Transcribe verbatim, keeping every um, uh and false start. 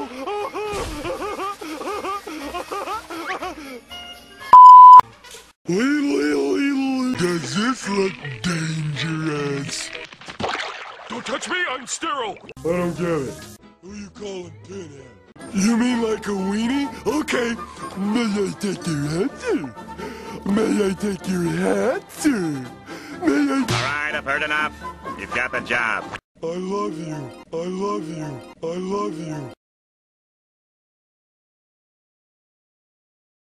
Does this look dangerous? Don't touch me, I'm sterile. I don't get it. Who you calling Pinhead? You mean like a weenie? Okay. May I take your answer? May I take your answer? May I... All right, I've heard enough. You've got the job. I love you. I love you. I love you.